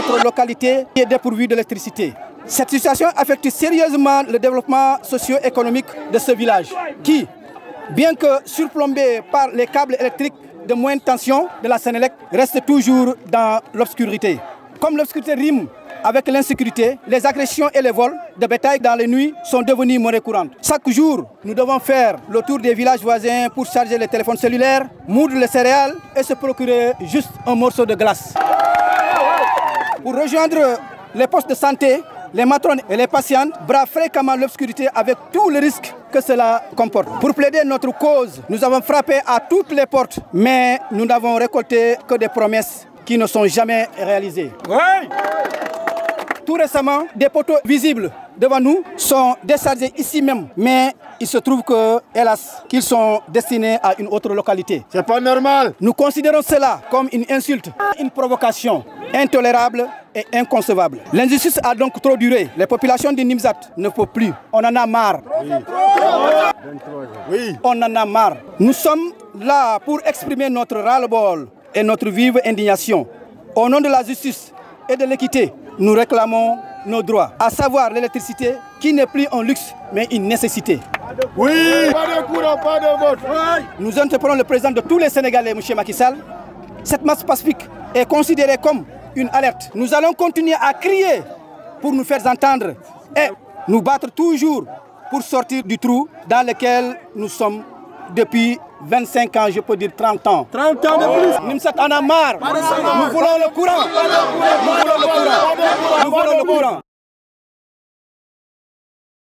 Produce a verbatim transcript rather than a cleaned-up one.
notre localité qui est dépourvue d'électricité. Cette situation affecte sérieusement le développement socio-économique de ce village qui, bien que surplombé par les câbles électriques de moyenne tension de la Sénélec, reste toujours dans l'obscurité. Comme l'obscurité rime avec l'insécurité, les agressions et les vols de bétail dans les nuits sont devenus monnaie courante. Chaque jour, nous devons faire le tour des villages voisins pour charger les téléphones cellulaires, moudre les céréales et se procurer juste un morceau de glace. Pour rejoindre les postes de santé, les matrones et les patientes bravent fréquemment l'obscurité avec tous les risques que cela comporte. Pour plaider notre cause, nous avons frappé à toutes les portes, mais nous n'avons récolté que des promesses qui ne sont jamais réalisées. Oui. Tout récemment, des poteaux visibles devant nous sont déchargés ici même, mais il se trouve que, hélas, qu'ils sont destinés à une autre localité. C'est pas normal. Nous considérons cela comme une insulte, une provocation intolérable et inconcevable. L'injustice a donc trop duré. Les populations de Nimzat ne peuvent plus. On en a marre. Oui. Oui. On en a marre. Nous sommes là pour exprimer notre ras-le-bol et notre vive indignation. Au nom de la justice et de l'équité, nous réclamons nos droits, à savoir l'électricité qui n'est plus un luxe mais une nécessité. Oui, pas de courant, pas de vote. Oui. Nous interpellons le président de tous les Sénégalais, M. Macky Sall. Cette marche pacifique est considérée comme une alerte. Nous allons continuer à crier pour nous faire entendre et nous battre toujours pour sortir du trou dans lequel nous sommes depuis vingt-cinq ans, je peux dire trente ans. trente ans de plus. Nimzat en a marre. Nous voulons le courant. Nous voulons le courant. Nous voulons le courant.